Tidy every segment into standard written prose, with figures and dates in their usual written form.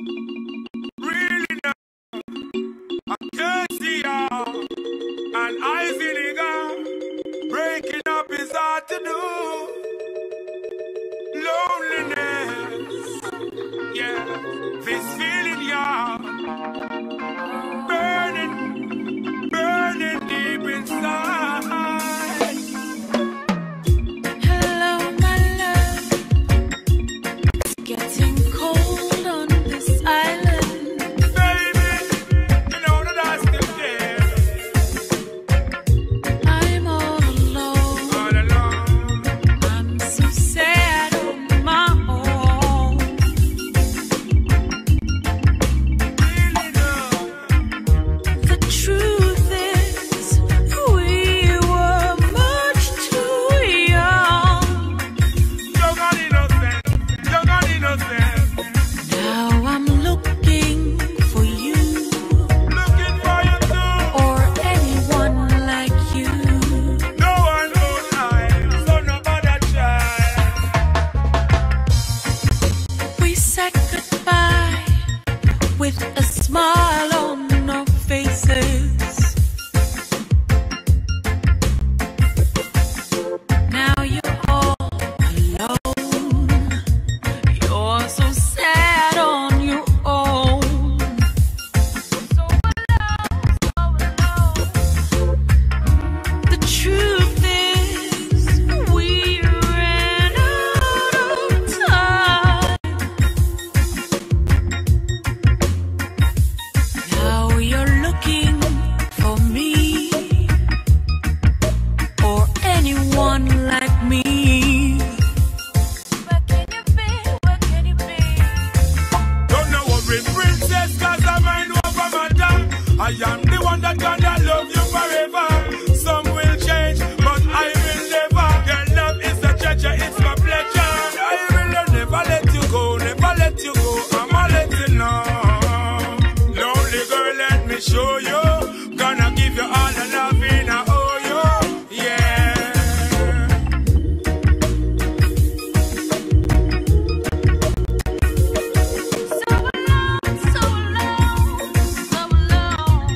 Really now, I can't see ya. And I vinegar. Breaking up is hard to do. Loneliness, yeah. This feeling, yeah. Burning, burning deep inside. Hello, my love. It's getting cold on this island. Baby, you know that I still care. I'm all alone. All alone. I'm so sad on my own. Really now. The truth is, we were much too young. Young and innocent, young and innocent. Now I'm looking for you Looking for you too. or anyone like you. No one knows I, so nobody try. We said goodbye with a smile on our faces. Now you're all alone. You're so sad on your own. So alone. The truth is, we ran out of time. Now you're looking for me or anyone like me. Where can you be? Where can you be? Don't know what with princess, cause I might know from my dad. I am the one that gonna love you forever. Some will change, but I will never. Your love is a treasure, it's my pleasure. I will never let you go, never let you go. I'ma let you know. Lonely girl, let me show you. Gonna give you all the loving I owe you. Yeah. So alone, so alone, so alone.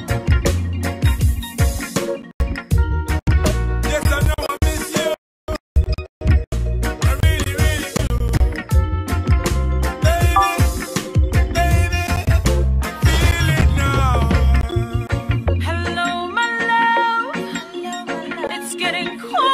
Yes, I know I miss you. I really, really do. Baby, feel it now. Hello, my love. It's getting cold